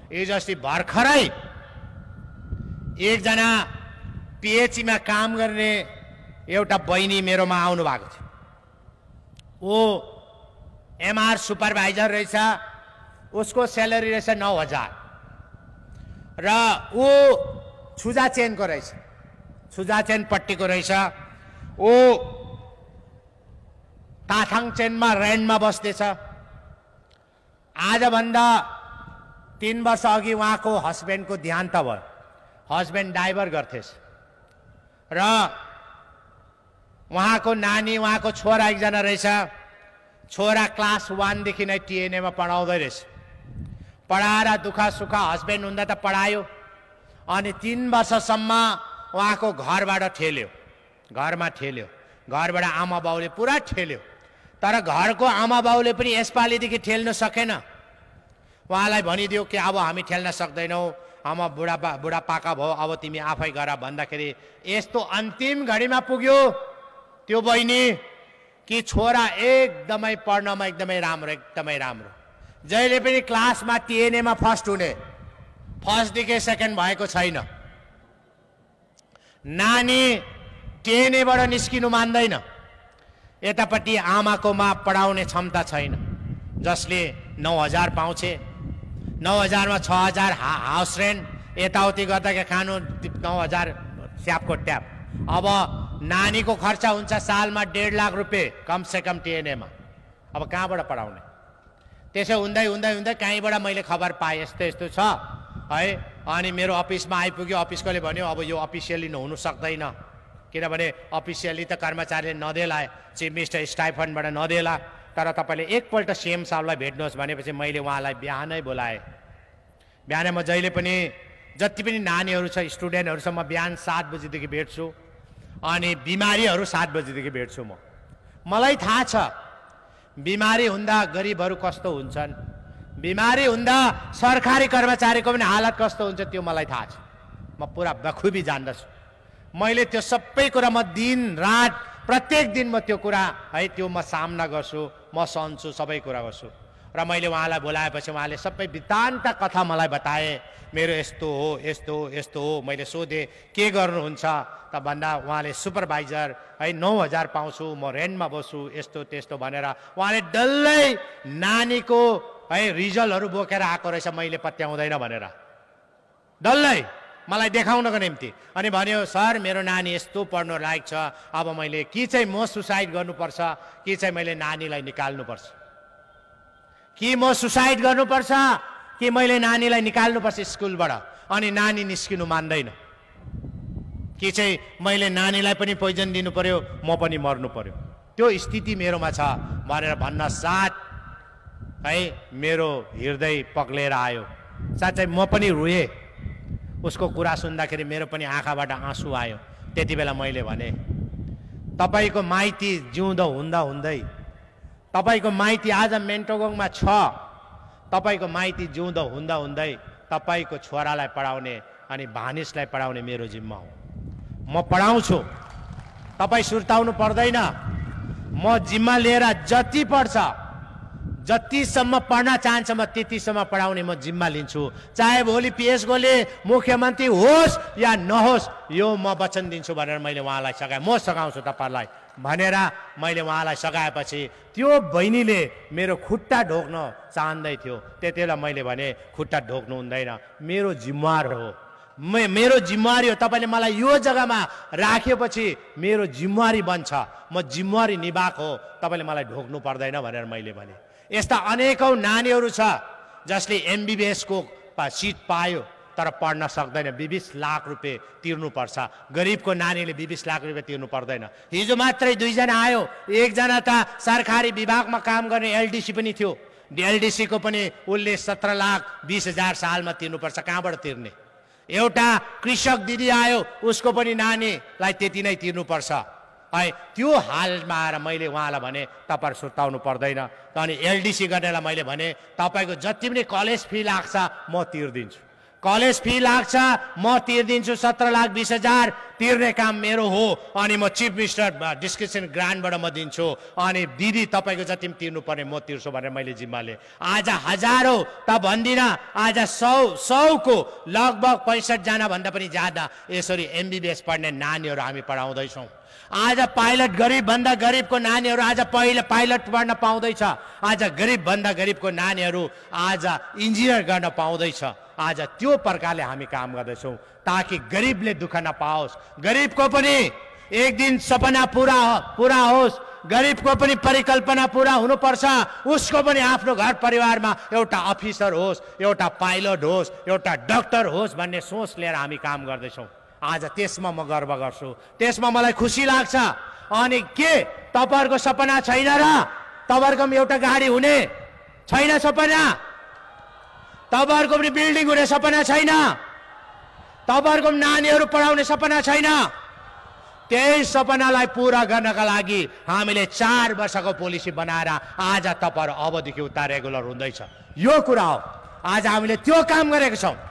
हिजो अस्ति भर्खरै एकजना पिएचई मा काम गर्ने एउटा बहिनी मेरोमा आउनु भएको थियो। ओ एमआर सुपरभाइजर रहेछ, उसको स्यालेरी रहेछ 9,000 र ऊ छुजा चेनको रहेछ, छुजा चेन पट्टीको रहेछ। ऊ ताथाङ चेनमा रेन्टमा बस्दैछ। आजभन्दा 3 वर्ष अघि उहाँको हस्बेन्डको देहान्त भयो। हस्बेन्ड ड्राइभर गर्थेछ र उहाँको नानी, उहाँको छोरा एकजना रहेछ। छोरा क्लास 1 देखि नै टिएनएमा पढाउँदै रहेछ। पढाएर दुःख सुख हस्बेन्ड हुँदा त पढायो, अनि 3 वर्षसम्म उहाँको घरबाट ठेल्यो, घरमा ठेल्यो, घरबाट आमा बाउले पुरा ठेल्यो। तर घरको आमा बाउले पनि यसपालिदेखि ठेल्न सकेन। उहाँलाई भनिदियो कि अब हामी ठेल्न सक्दैनौँ, आमा बुढापाका भयो, अब तिमी आफै गर भन्दाखेरि यस्तो अन्तिम घडीमा पुग्यो त्यो बहिनी कि छोरा एकदमै पढ्नमा एकदमै राम्रो, एकदमै राम्रो, जहिले पनि क्लासमा टिएनएमा फर्स्ट हुने, फर्स्टदेखि सेकेन्ड भएको छैन। नानी टिएनएबाट निस्किनु मान्दैन। यतापट्टि आमाकोमा पढाउने क्षमता छैन। जसले 9,000 पाउँछे, 9,000 मा 6,000 हाउस रेन्ट, यताउति गर्दा खानु 9,000 स्यापको ट्याप। अब नानीको खर्च हुन्छ सालमा 1.5 लाख रुपियाँ कमसे कम टिएनएमा। अब कहाँबाट पढाउने? त्यसो हुँदै हुँदै हुँदै कहीँबाट मैले खबर पाएँ यस्तो यस्तो छ है। अनि मेरो अफिसमा आइपुग्यो। अफिसकोले भन्यो अब यो अफिसियली हुनु सक्दैन, किनभने अफिसियली त कर्मचारीले नदेला, चिफ मिनिस्टर स्टाइफन्डबाट नदेला, तर तपाईँले एकपल्ट सीएम साहबलाई भेट्नुहोस् भनेपछि मैले उहाँलाई बिहानै बोलाएँ। बिहानै म जहिले पनि जति पनि नानीहरू छ, स्टुडेन्टहरू छ, म बिहान 7 बजीदेखि भेट्छु, अनि बिमारीहरू 7 बजीदेखि भेट्छु। मलाई थाहा छ बिमारी हुँदा गरिबहरू कस्तो हुन्छन्, बिमारी हुँदा सरकारी कर्मचारीको पनि हालत कस्तो हुन्छ, त्यो मलाई थाहा छ। म पुरा बखुबी जान्दछु। मैले त्यो सबै कुरा म दिन रात प्रत्येक दिन म त्यो कुरा है त्यो म सामना गर्छु, म सहन्छु, सबै कुरा गर्छु। र मैले उहाँलाई बोलाएपछि उहाँले सबै वृत्तान्त कथा मलाई बताए। मेरो यस्तो हो, यस्तो हो, यस्तो हो। मैले सोधेँ के गर्नुहुन्छ त भन्दा उहाँले सुपरभाइजर है 9,000 पाउँछु, म रेन्टमा बस्छु, यस्तो त्यस्तो भनेर उहाँले डल्लै नानीको है रिजल्टहरू बोकेर आएको रहेछ, मैले पत्याउँदैन भनेर डल्लै मलाई देखाउनको निम्ति। अनि भन्यो सर मेरो नानी यस्तो पढ्नु लायक छ, अब मैले कि चाहिँ म सुसाइड गर्नुपर्छ कि चाहिँ मैले नानीलाई निकाल्नुपर्छ, कि म सुसाइड गर्नुपर्छ कि मैले नानीलाई निकाल्नुपर्छ स्कुलबाट, अनि नानी निस्किनु मान्दैन, कि चाहिँ मैले नानीलाई पनि पोइजन दिनु पर्यो, म पनि मर्नु पर्यो, त्यो स्थिति मेरोमा छ भनेर भन्न साथ है मेरो हृदय पग्लेर आयो। साँच्चै म पनि रोएँ। उसको कुरा सुन्दाखेरि मेरो पनि आँखाबाट आँसु आयो। त्यति बेला मैले भने तपाईको माइती जिउँदो हुँदा हुँदै, तपाईको माइती आज मेन्टोगङमा छ, तपाईको माइती जिउँदो हुँदा हुँदै तपाईको छोरालाई पढाउने अनि भानिसलाई पढाउने मेरो जिम्मा हो। म पढाउँछु, तपाई सुर्ताउनु पर्दैन। म जिम्मा लिएर जति पढ्छ, जतिसम्म पढ्न चाहन्छ म त्यतिसम्म पढाउने म जिम्मा लिन्छु, चाहे भोलि पिएस गोले मुख्यमन्त्री होस् या नहोस्, यो म वचन दिन्छु भनेर मैले उहाँलाई सघाएँ। म सघाउँछु तपाईलाई भनेर मैले उहाँलाई सघाएपछि त्यो बहिनीले मेरो खुट्टा ढोक्न चाहँदै थियो। त्यति बेला मैले भने खुट्टा ढोक्नु हुँदैन, मेरो जिम्मेवार हो, मेरो जिम्मेवारी हो। तपाईले मलाई यो जग्गामा राखेपछि मेरो जिम्मेवारी बन्छ, म जिम्मेवारी निभाएको हो, तपाईले मलाई ढोक्नु पर्दैन भनेर मैले भने। यस्ता अनेकौं नानीहरू छ जसले एमबीबीएस को सिट पायो तर पढ्न सक्दैन, 20 लाख रुपियाँ तिर्नुपर्छ। गरिबको नानीले 20 लाख रुपियाँ तिर्नु पर्दैन। हिजो मात्रै 2 जना आयो, एकजना त सरकारी विभागमा काम गर्ने एलडीसी पनि थियो, एलडीसी को पनि उसले 17,20,000 सालमा तिर्नुपर्छ, कहाँबाट तिर्ने। एउटा कृषक दिदी आयो, उसको पनि नानीलाई त्यति नै तिर्नुपर्छ है। त्यो हालमा आएर मैले उहाँलाई भने तपाईहरु सुर्ताउनु पर्दैन। अनि एलडीसी गर्नेलाई मैले भने तपाईको जति पनि कलेज फी लाग्छ म तिर्दिन्छु, कलेज फी लाग्छ, म तिर्दिन्छु 17,20,000 तिर्ने काम मेरो हो, अनि म चिफ मिनिस्टर डिस्क्रिप्सन ग्रान्टबाट म दिन्छु, अनि दिदी तपाईँको जति पनि तिर्नु पर्ने म तिर्छु भनेर मैले जिम्माले। आज हजारौँ त भन्दिनँ, आज 100को लगभग 65 जना भन्दा पनि ज्यादा यसरी MBBS पढ्ने नानीहरू हामी पढाउँदैछौँ। आज पाइलट गरिबभन्दा गरिबको नानीहरू आज पहिलो पाइलट पढ्न पाउँदैछ। आज गरिबभन्दा गरिबको नानीहरू आज इन्जिनियर गर्न पाउँदैछ। आज त्यो प्रकारले हामी काम गर्दैछौँ ताकि गरिबले दुःख नपाओस्, गरिबको पनि एक दिन सपना पूरा होस्, गरिबको पनि परिकल्पना पूरा हुनुपर्छ, उसको पनि आफ्नो घर परिवारमा एउटा अफिसर होस्, एउटा पाइलट होस्, एउटा डाक्टर होस् भन्ने सोच लिएर हामी काम गर्दैछौँ। आज त्यसमा म गर्व गर्छु, त्यसमा मलाई खुसी लाग्छ। अनि के तपाईँहरूको सपना छैन र? तपाईँहरूको पनि एउटा गाडी हुने छैन सपना? तपाईँहरूको पनि बिल्डिङ हुने सपना छैन? तपाईँहरूको पनि नानीहरू पढाउने सपना छैन? त्यही सपनालाई पूरा गर्नका लागि हामीले 4 वर्षको पोलिसी बनाएर आज तपाईँहरू अबदेखि उता रेगुलर हुँदैछ। यो कुरा हो, आज हामीले त्यो काम गरेका छौँ।